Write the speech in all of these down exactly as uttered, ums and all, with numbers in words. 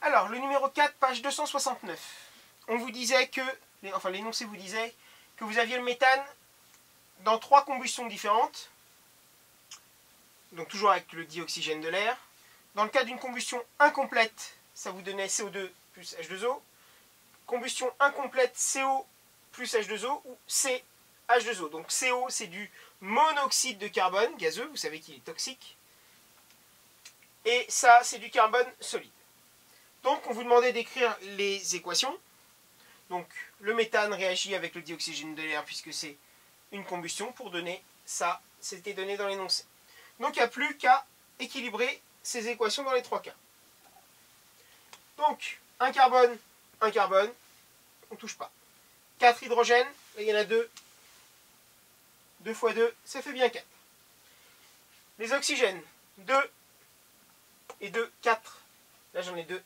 Alors, le numéro quatre, page deux cent soixante-neuf. On vous disait que, les, enfin l'énoncé vous disait que vous aviez le méthane dans trois combustions différentes. Donc toujours avec le dioxygène de l'air. Dans le cas d'une combustion incomplète, ça vous donnait C O deux plus H deux O. Combustion incomplète, C O plus H deux O ou C H deux O. Donc C O, c'est du monoxyde de carbone gazeux, vous savez qu'il est toxique. Et ça, c'est du carbone solide. Donc on vous demandait d'écrire les équations. Donc le méthane réagit avec le dioxygène de l'air puisque c'est une combustion pour donner ça. C'était donné dans l'énoncé. Donc il n'y a plus qu'à équilibrer ces équations dans les trois cas. Donc un carbone, un carbone, on ne touche pas. quatre hydrogènes, là il y en a deux. deux fois deux, ça fait bien quatre. Les oxygènes, deux et deux, quatre. Là j'en ai deux.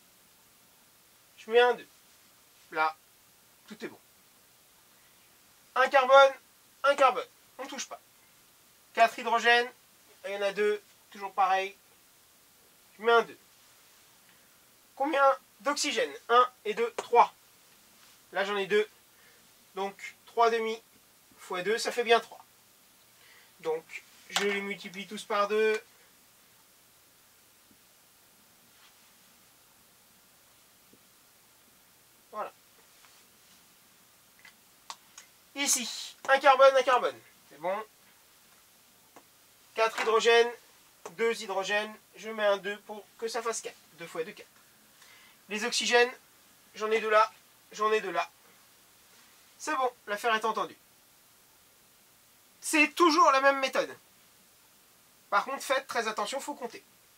Je mets un deux. Là, tout est bon. Un carbone, un carbone, on ne touche pas. quatre hydrogènes, il y en a deux, toujours pareil. Je mets un deux. Combien d'oxygène? un et deux, trois. Là j'en ai deux. Donc trois demi fois deux, ça fait bien trois. Donc je les multiplie tous par deux. Voilà. Ici, un carbone, un carbone. C'est bon. quatre hydrogènes, deux hydrogènes. Je mets un deux pour que ça fasse quatre. deux fois deux, quatre. Les oxygènes, j'en ai deux là, j'en ai deux là. C'est bon, l'affaire est entendue. C'est toujours la même méthode. Par contre, faites très attention, il faut compter.